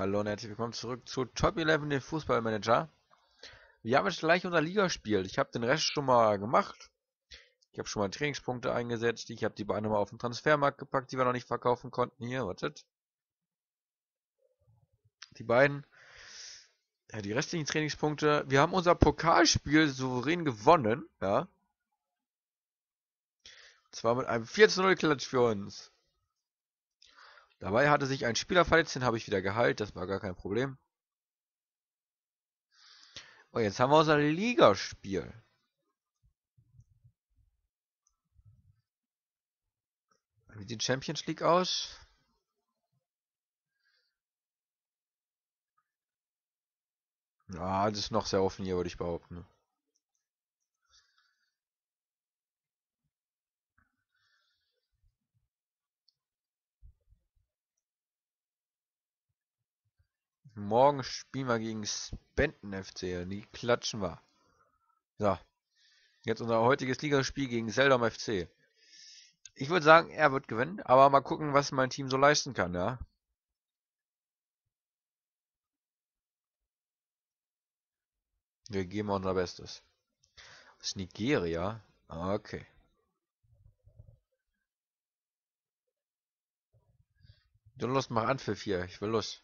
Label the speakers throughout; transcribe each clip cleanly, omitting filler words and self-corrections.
Speaker 1: Hallo und herzlich willkommen zurück zu Top 11, den Fußballmanager. Wir haben jetzt gleich unser Ligaspiel. Ich habe den Rest schon mal gemacht. Ich habe schon mal Trainingspunkte eingesetzt. Ich habe die beiden mal auf den Transfermarkt gepackt, die wir noch nicht verkaufen konnten. Hier, wartet. Die beiden. Ja, die restlichen Trainingspunkte. Wir haben unser Pokalspiel souverän gewonnen. Ja. Und zwar mit einem 4:0 Klatsch für uns. Dabei hatte sich ein Spieler verletzt, den habe ich wieder geheilt. Das war gar kein Problem. Und jetzt haben wir unser Ligaspiel. Wie sieht die Champions League aus? Ja, das ist noch sehr offen hier, würde ich behaupten. Morgen spielen wir gegen Spenden FC. Die klatschen wir. So, jetzt unser heutiges Ligaspiel gegen Seldom FC. Ich würde sagen, er wird gewinnen, aber mal gucken, was mein Team so leisten kann, ja. Wir geben unser Bestes. Das ist Nigeria? Okay. Du Lust, mach Anpfiff hier. Ich will los.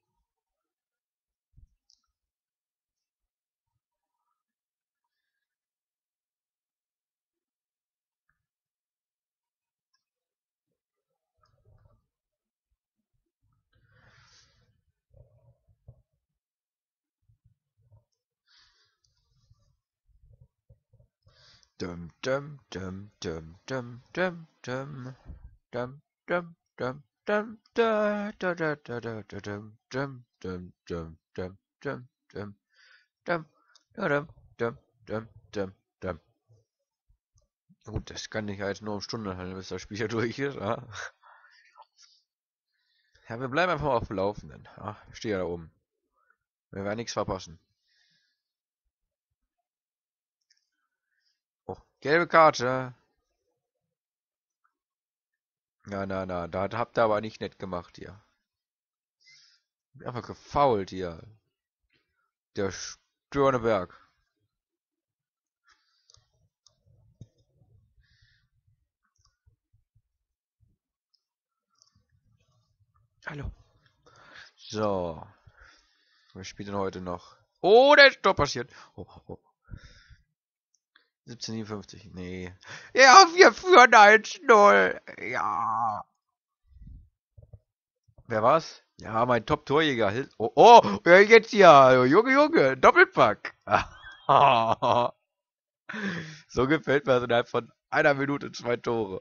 Speaker 1: Dum dum dum dum dum dum dum dum dum dum dum da da da da da da dum dum dum dum dum dum dum dum dum dum dum dum dum. Gut, das kann nicht jetzt nur um Stunden halten, bis das Spiel hier durch ist. Ja, ja, wir bleiben einfach mal auf dem Laufenden. Ja, ich stehe ja da oben. Wir werden nichts verpassen. Oh, gelbe Karte. Ja, na, da habt ihr aber nicht nett gemacht hier. Einfach gefoult hier. Der Störneberg. Hallo. So, wer spielt denn heute noch? Oh, der ist doch passiert. Oh, oh. 17:57. Nee. Ja, wir führen 1:0. Ja. Wer war's? Ja, mein Top-Torjäger. Oh, oh, wer jetzt hier? Junge, Junge, Doppelpack. So gefällt mir das innerhalb von einer Minute 2 Tore.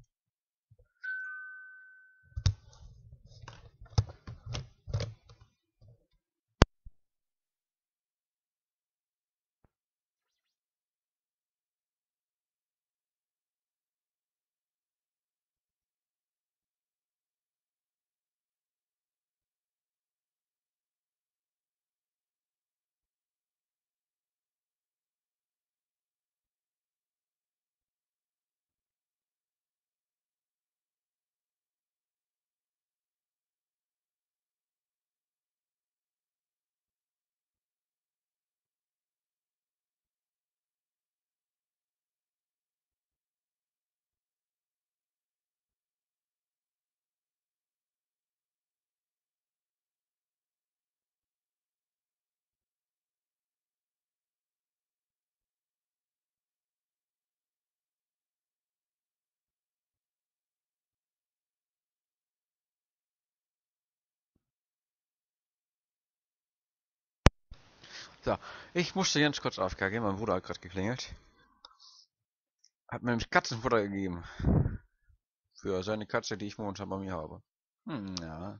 Speaker 1: So, ich musste ganz kurz AFK gehen, mein Bruder hat gerade geklingelt. Hat mir nämlich Katzenfutter gegeben. Für seine Katze, die ich momentan bei mir habe. Ja.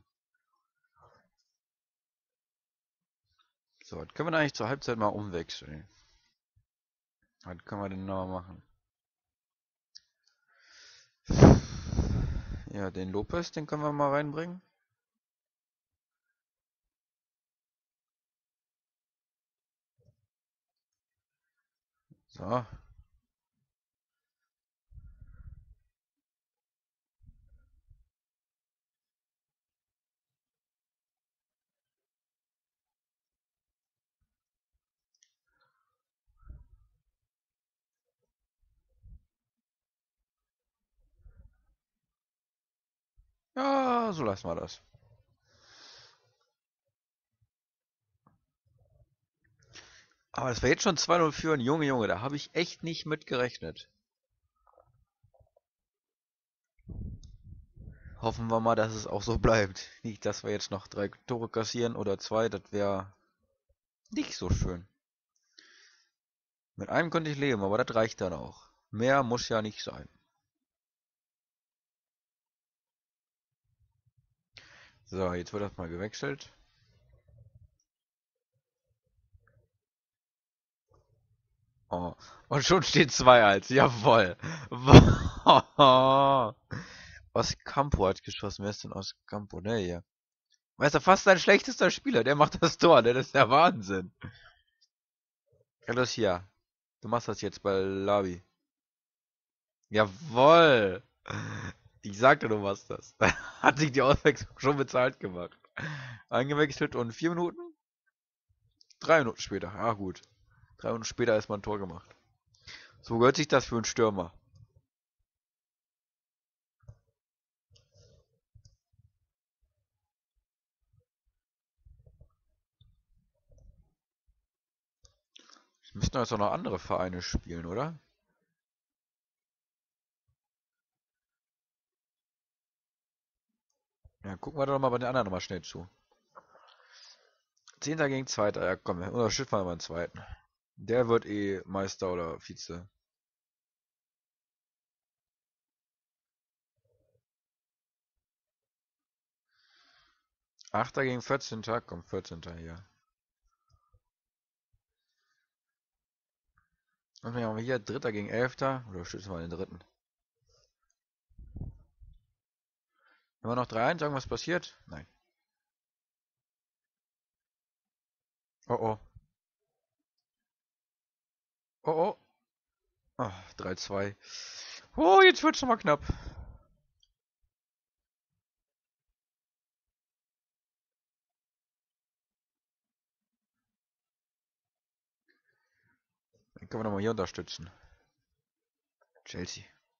Speaker 1: So, das können wir eigentlich zur Halbzeit mal umwechseln. Was können wir denn noch machen? Ja, den Lopez, den können wir mal reinbringen. So. Ja, so lassen wir das. Aber das war jetzt schon 2-0 führen. Junge, Junge, da habe ich echt nicht mit gerechnet. Hoffen wir mal, dass es auch so bleibt. Nicht, dass wir jetzt noch 3 Tore kassieren oder 2. Das wäre nicht so schön. Mit einem könnte ich leben, aber das reicht dann auch. Mehr muss ja nicht sein. So, jetzt wird das mal gewechselt. Oh. Und schon steht 2-1. Jawoll. Oscampo hat geschossen. Wer ist denn Oscampo? Der hier. Er ist ja fast sein schlechtester Spieler. Der macht das Tor. Das ist der Wahnsinn. Carlos hier. Du machst das jetzt bei Labi. Jawoll. Ich sagte, du machst das. Hat sich die Auswechslung schon bezahlt gemacht. Eingewechselt und 4 Minuten? 3 Minuten später. Ah, gut. 3 Minuten später ist mal ein Tor gemacht. So gehört sich das für einen Stürmer. Es müssten jetzt auch noch andere Vereine spielen, oder? Ja, gucken wir doch mal bei den anderen nochmal schnell zu. Zehnter gegen Zweiter. Ja, komm, unterstützen wir mal den Zweiten. Der wird eh Meister oder Vize. Achter gegen 14. Komm, 14. hier. Und dann haben wir hier Dritter gegen 11. Oder stützen wir den Dritten? Immer noch 3-1, irgendwas passiert? Nein. Oh oh. Oh oh. Oh, 3-2. Oh, jetzt wird's schon mal knapp. Dann können wir nochmal hier unterstützen. Chelsea.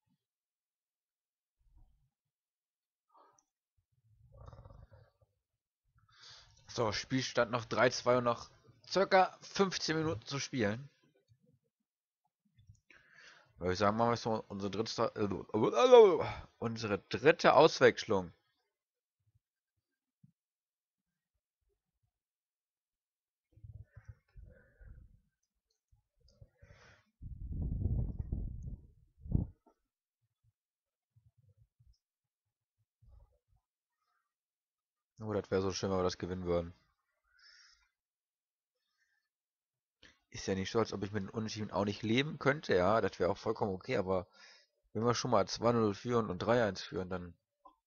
Speaker 1: So, Spielstand noch 3-2 und noch circa 15 Minuten zu spielen. Würde ich sagen, machen wir so unsere dritte Auswechslung. Oh, das wäre so schön, wenn wir das gewinnen würden. Ist ja nicht so, als ob ich mit den Unentschieden auch nicht leben könnte, ja, das wäre auch vollkommen okay, aber wenn wir schon mal 2-0 führen und 3-1 führen, dann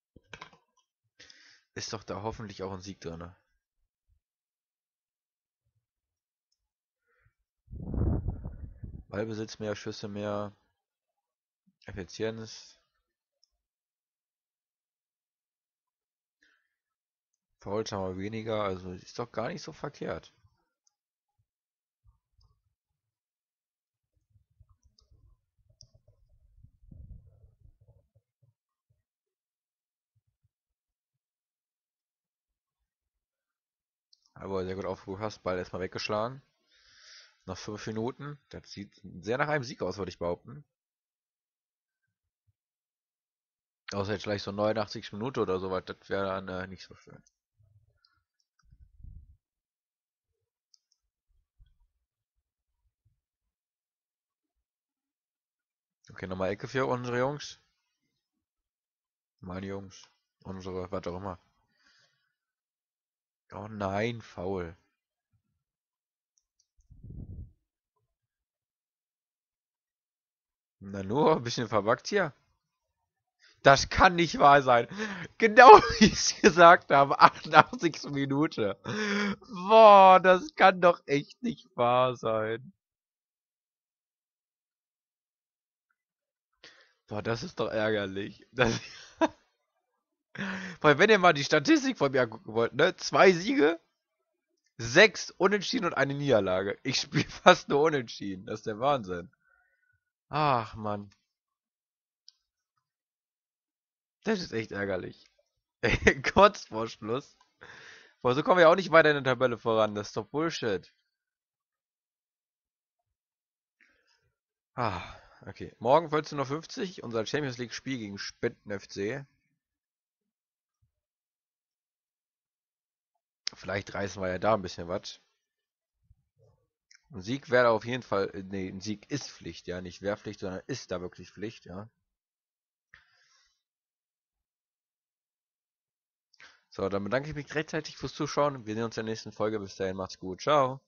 Speaker 1: ist doch da hoffentlich auch ein Sieg drin. Ballbesitz mehr, Schüsse mehr, Effizienz, Fouls haben wir weniger, also ist doch gar nicht so verkehrt. Aber sehr gut aufgepasst, Ball erstmal weggeschlagen. Nach 5 Minuten. Das sieht sehr nach einem Sieg aus, würde ich behaupten. Außer jetzt gleich so 89 Minuten oder sowas, das wäre dann nicht so schön. Okay, nochmal Ecke für unsere Jungs. Meine Jungs. Unsere, was auch immer. Oh nein, faul. Na nur, ein bisschen verbuggt hier. Das kann nicht wahr sein. Genau wie ich es gesagt habe, 88. Minute. Boah, das kann doch echt nicht wahr sein. Boah, das ist doch ärgerlich. Weil wenn ihr mal die Statistik von mir angucken wollt, ne? 2 Siege, 6 Unentschieden und eine Niederlage. Ich spiele fast nur Unentschieden. Das ist der Wahnsinn. Ach, Mann. Das ist echt ärgerlich. Kurz vor Schluss. Boah, so kommen wir auch nicht weiter in der Tabelle voran. Das ist doch Bullshit. Ah, okay. Morgen 14:50 Uhr unser Champions League Spiel gegen Spitten FC. Vielleicht reißen wir ja da ein bisschen was. Ein Sieg wäre auf jeden Fall, nee, ein Sieg ist Pflicht, ja, nicht wäre Pflicht, sondern ist da wirklich Pflicht, ja. So, dann bedanke ich mich rechtzeitig fürs Zuschauen. Wir sehen uns in der nächsten Folge. Bis dahin, macht's gut. Ciao.